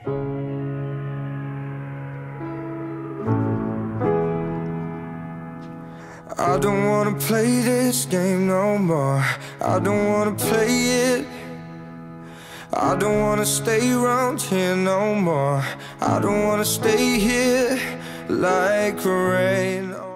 I don't wanna play this game no more. I don't wanna play it. I don't wanna stay around here no more. I don't wanna stay here like rain.